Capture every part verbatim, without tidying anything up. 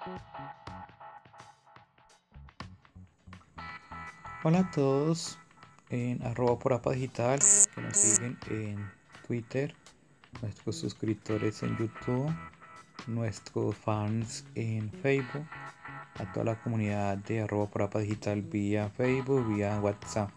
Hola a todos en arroba por apa digital que nos siguen en Twitter, nuestros suscriptores en YouTube, nuestros fans en Facebook, a toda la comunidad de arroba por apa digital vía Facebook, vía WhatsApp.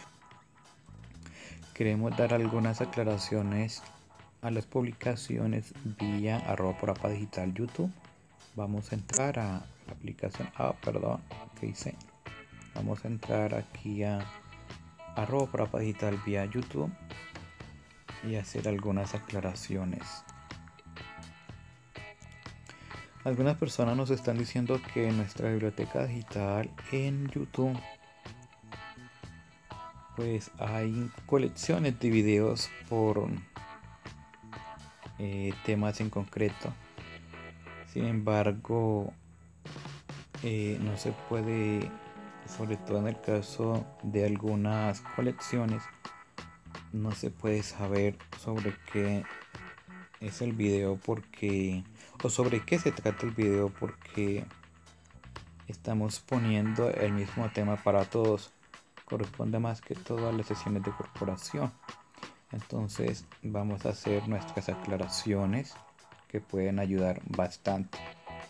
Queremos dar algunas aclaraciones a las publicaciones vía arroba por apa digital YouTube. Vamos a entrar a la aplicación, ah perdón, ¿qué hice? Vamos a entrar aquí a arroba por apa digital vía YouTube y hacer algunas aclaraciones. Algunas personas nos están diciendo que nuestra biblioteca digital en YouTube pues hay colecciones de videos por eh, temas en concreto. Sin embargo, eh, no se puede, sobre todo en el caso de algunas colecciones, no se puede saber sobre qué es el video porque o sobre qué se trata el video porque estamos poniendo el mismo tema para todos. Corresponde más que todo a las sesiones de corporación. Entonces vamos a hacer nuestras aclaraciones que pueden ayudar bastante.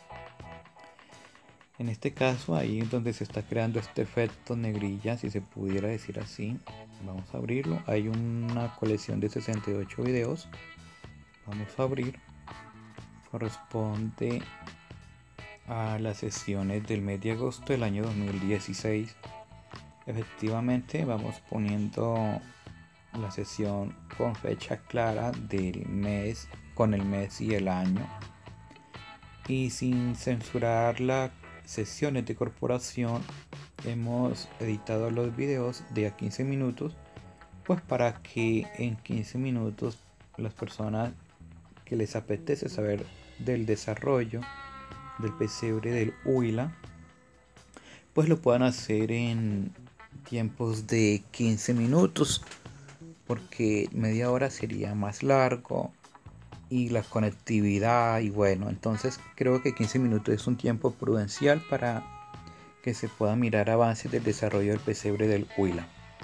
En este caso, ahí es donde se está creando este efecto negrilla, si se pudiera decir así. Vamos a abrirlo. Hay una colección de sesenta y ocho videos. Vamos a abrir. Corresponde a las sesiones del mes de agosto del año dos mil dieciséis. Efectivamente, vamos poniendo la sesión con fecha clara del mes, con el mes y el año. Y sin censurar las sesiones de corporación, hemos editado los videos de a quince minutos, pues para que en quince minutos las personas que les apetece saber del desarrollo del pesebre del Huila, pues lo puedan hacer en tiempos de quince minutos, porque media hora sería más largo y la conectividad, y bueno, entonces creo que quince minutos es un tiempo prudencial para que se pueda mirar avances del desarrollo del pesebre del Huila.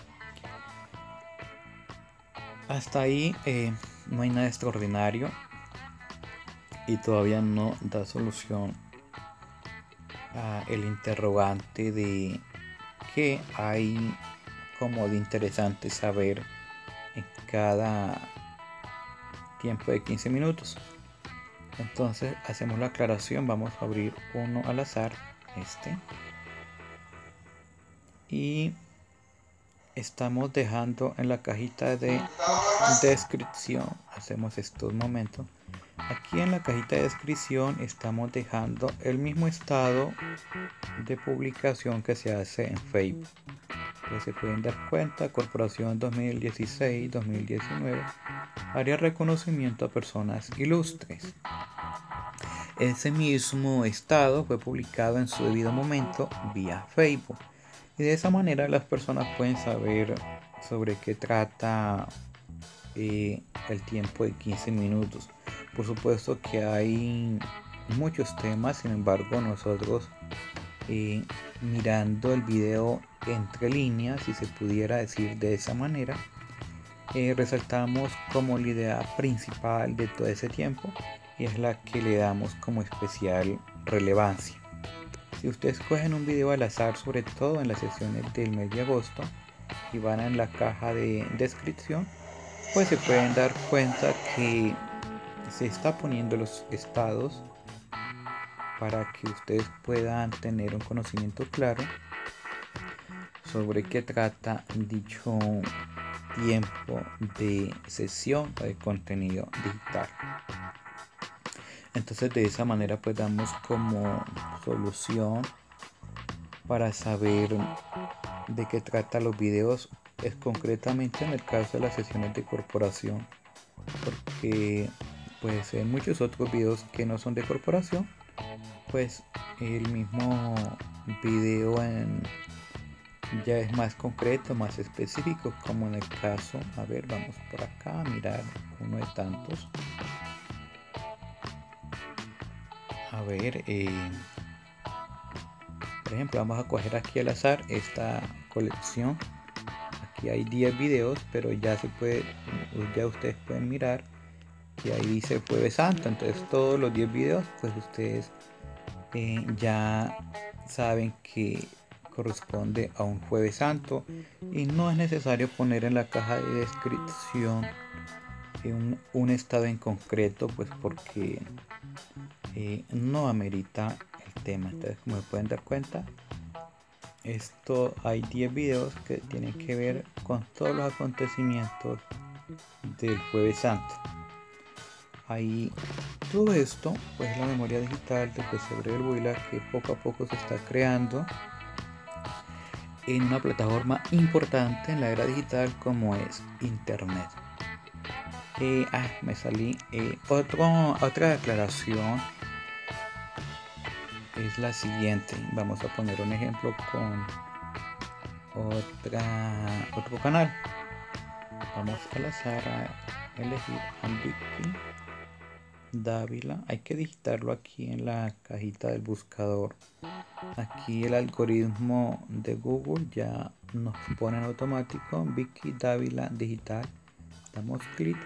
Hasta ahí eh, no hay nada extraordinario y todavía no da solución a el interrogante de qué hay como de interesante saber en cada tiempo de quince minutos. Entonces hacemos la aclaración. Vamos a abrir uno al azar, este, y estamos dejando en la cajita de descripción, hacemos estos momentos. Aquí en la cajita de descripción estamos dejando el mismo estado de publicación que se hace en Facebook. Pues se pueden dar cuenta, Corporación dos mil dieciséis dos mil diecinueve, área reconocimiento a personas ilustres. Ese mismo estado fue publicado en su debido momento vía Facebook. Y de esa manera las personas pueden saber sobre qué trata eh, el tiempo de quince minutos. Por supuesto que hay muchos temas, sin embargo nosotros eh, mirando el video entre líneas, si se pudiera decir de esa manera, eh, resaltamos como la idea principal de todo ese tiempo y es la que le damos como especial relevancia. Si ustedes cogen un video al azar, sobre todo en las sesiones del mes de agosto, y van en la caja de descripción, pues se pueden dar cuenta que se está poniendo los estados para que ustedes puedan tener un conocimiento claro sobre qué trata dicho tiempo de sesión o de contenido digital. Entonces de esa manera pues damos como solución para saber de qué trata los videos, es concretamente en el caso de las sesiones de corporación, porque pues en muchos otros videos que no son de corporación, pues el mismo video en, ya es más concreto, más específico, como en el caso, a ver, vamos por acá a mirar uno de tantos. A ver, eh, Por ejemplo, vamos a coger aquí al azar esta colección. Aquí hay diez videos, pero ya se puede, ya ustedes pueden mirar que ahí dice Jueves Santo. Entonces todos los diez videos, pues ustedes eh, ya saben que corresponde a un Jueves Santo, y no es necesario poner en la caja de descripción un, un estado en concreto, pues porque eh, no amerita el tema. Entonces, como se pueden dar cuenta, esto hay diez videos que tienen que ver con todos los acontecimientos del Jueves Santo. Ahí todo esto pues es la memoria digital del pesebre del Huila, que poco a poco se está creando en una plataforma importante en la era digital como es internet. Eh, ah, me salí. Eh, otro, otra aclaración es la siguiente. Vamos a poner un ejemplo con otra, otro canal. Vamos al azar a elegir a Vicky Dávila. Hay que digitarlo aquí en la cajita del buscador. Aquí el algoritmo de Google ya nos pone en automático Vicky Dávila digital. Damos clic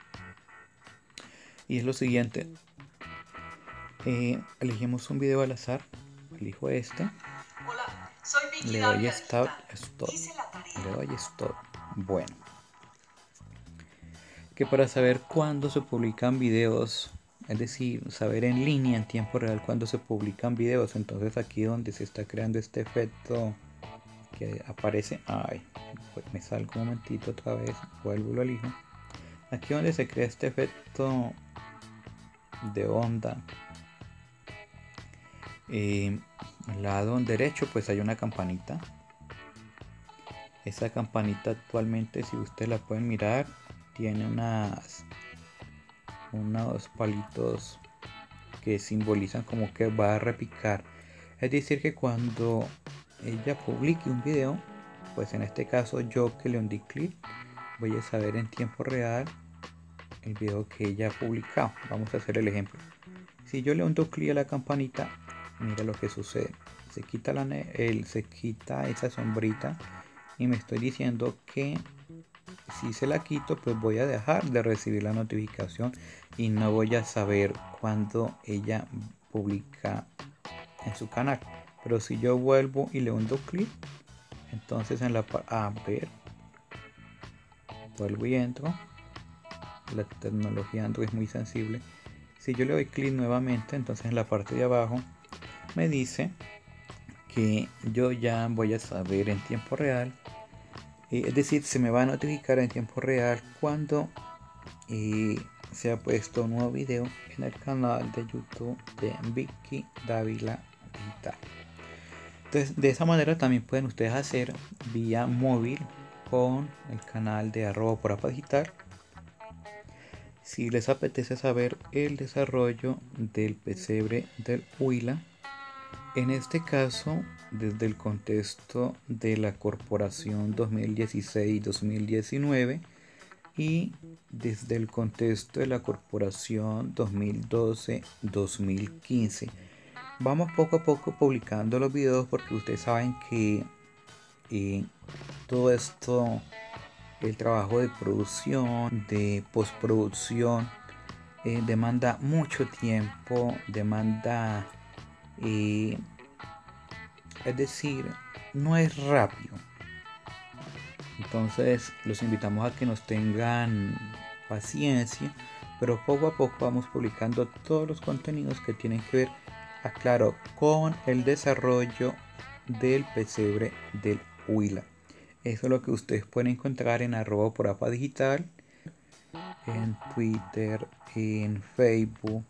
y es lo siguiente. Eh, elegimos un video al azar. Elijo este. Hola, soy Vicky le doy Dávila stop, Digital. stop. Hice la tarea. Le doy stop. Bueno, que para saber cuándo se publican videos, es decir, saber en línea en tiempo real cuándo se publican videos, entonces aquí donde se está creando este efecto que aparece, ay, pues me salgo un momentito otra vez, vuelvo y lo elijo. Aquí donde se crea este efecto de onda, eh, al lado derecho pues hay una campanita. Esa campanita actualmente, si ustedes la pueden mirar, tiene unas unos palitos que simbolizan como que va a repicar. Es decir, que cuando ella publique un video, pues en este caso yo que le hundí clic, voy a saber en tiempo real el video que ella ha publicado. Vamos a hacer el ejemplo. Si yo le hundo clic a la campanita, mira lo que sucede. Se quita, la, el, se quita esa sombrita y me estoy diciendo que si se la quito, pues voy a dejar de recibir la notificación y no voy a saber cuándo ella publica en su canal. Pero si yo vuelvo y le hundo clic, entonces en la a ver, vuelvo y entro. La tecnología Android es muy sensible. Si yo le doy clic nuevamente, entonces en la parte de abajo me dice que yo ya voy a saber en tiempo real, eh, es decir, se me va a notificar en tiempo real cuando eh, se ha puesto un nuevo video en el canal de YouTube de Vicky Dávila Digital. Entonces, de esa manera también pueden ustedes hacer vía móvil con el canal de arroba por apa digital. Si les apetece saber el desarrollo del pesebre del Huila, en este caso desde el contexto de la corporación dos mil dieciséis dos mil diecinueve y desde el contexto de la corporación dos mil doce dos mil quince. Vamos poco a poco publicando los videos porque ustedes saben que eh, todo esto, el trabajo de producción, de postproducción, eh, demanda mucho tiempo, demanda, eh, es decir, no es rápido. Entonces los invitamos a que nos tengan paciencia, pero poco a poco vamos publicando todos los contenidos que tienen que ver, aclaro, con el desarrollo del pesebre del Huila. Eso es lo que ustedes pueden encontrar en arroba por apa digital, en Twitter, en Facebook,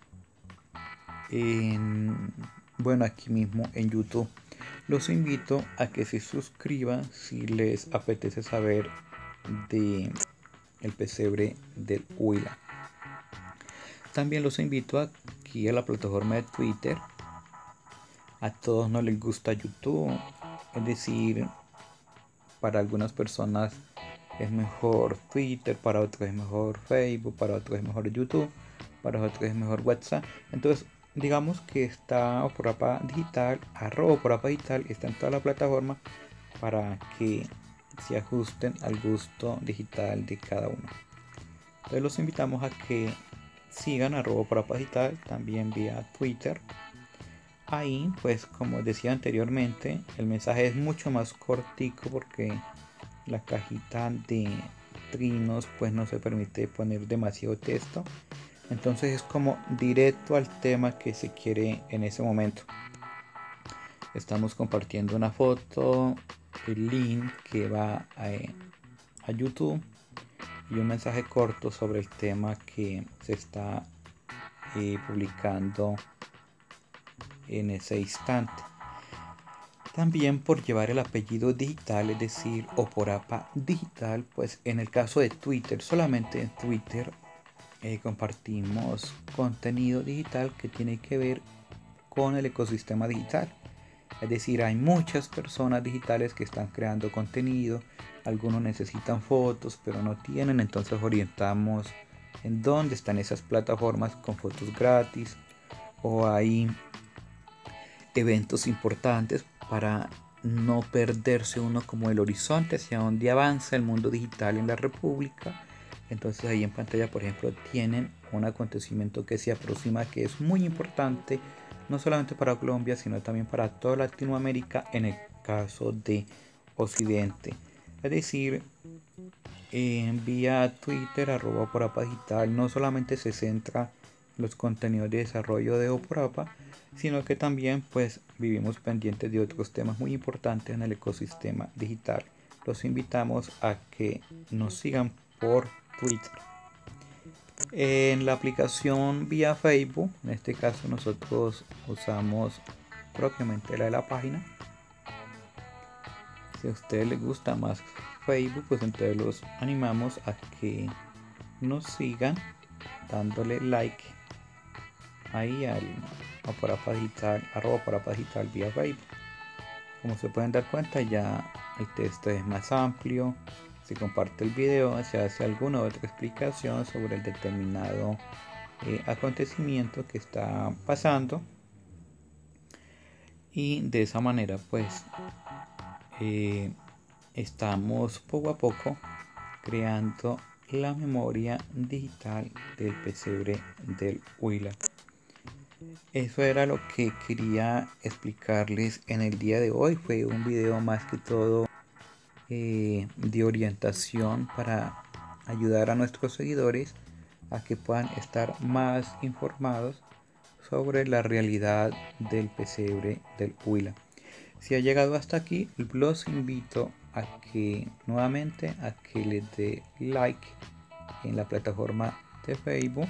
en, bueno, aquí mismo en YouTube. Los invito a que se suscriban si les apetece saber de el pesebre del Huila. También los invito aquí a la plataforma de Twitter. A todos no les gusta YouTube, es decir, para algunas personas es mejor Twitter, para otros es mejor Facebook, para otros es mejor YouTube, para otros es mejor WhatsApp. Entonces digamos que está Oporapa Digital, arroba Oporapa Digital, está en toda la plataforma para que se ajusten al gusto digital de cada uno. Entonces los invitamos a que sigan arroba Oporapa Digital, también vía Twitter. Ahí, pues como decía anteriormente, el mensaje es mucho más cortico porque la cajita de trinos pues no se permite poner demasiado texto. Entonces es como directo al tema que se quiere en ese momento. Estamos compartiendo una foto, el link que va a, a YouTube y un mensaje corto sobre el tema que se está eh, publicando en ese instante. También por llevar el apellido digital, es decir, Oporapa Digital, pues en el caso de Twitter, solamente en Twitter eh, compartimos contenido digital que tiene que ver con el ecosistema digital. Es decir, hay muchas personas digitales que están creando contenido, algunos necesitan fotos pero no tienen, entonces orientamos en dónde están esas plataformas con fotos gratis, o hay eventos importantes para no perderse uno como el horizonte hacia donde avanza el mundo digital en la República. Entonces ahí en pantalla, por ejemplo, tienen un acontecimiento que se aproxima, que es muy importante, no solamente para Colombia, sino también para toda Latinoamérica en el caso de Occidente. Es decir, en vía Twitter, arroba Oporapa Digital, no solamente se centra los contenidos de desarrollo de Oporapa, sino que también pues vivimos pendientes de otros temas muy importantes en el ecosistema digital. Los invitamos a que nos sigan por Twitter. En la aplicación vía Facebook, en este caso nosotros usamos propiamente la de la página. Si a ustedes les gusta más Facebook, pues entonces los animamos a que nos sigan dándole like ahí al Oporapa Digital, arroba Oporapa Digital vía Facebook. Como se pueden dar cuenta, ya el texto es más amplio, se comparte el video, se hace alguna otra explicación sobre el determinado eh, acontecimiento que está pasando, y de esa manera pues eh, estamos poco a poco creando la memoria digital del pesebre del Huila. Eso era lo que quería explicarles en el día de hoy. Fue un video más que todo eh, de orientación para ayudar a nuestros seguidores a que puedan estar más informados sobre la realidad del pesebre del Huila. Si ha llegado hasta aquí, los invito a que nuevamente a que le dé like en la plataforma de Facebook,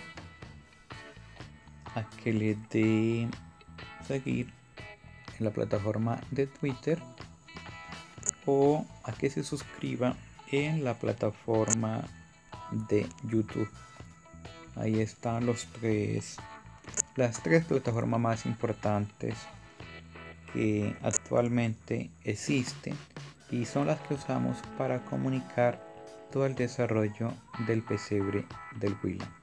a que le dé seguir en la plataforma de Twitter, o a que se suscriba en la plataforma de YouTube. Ahí están los tres, las tres plataformas más importantes que actualmente existen y son las que usamos para comunicar todo el desarrollo del pesebre del Huila.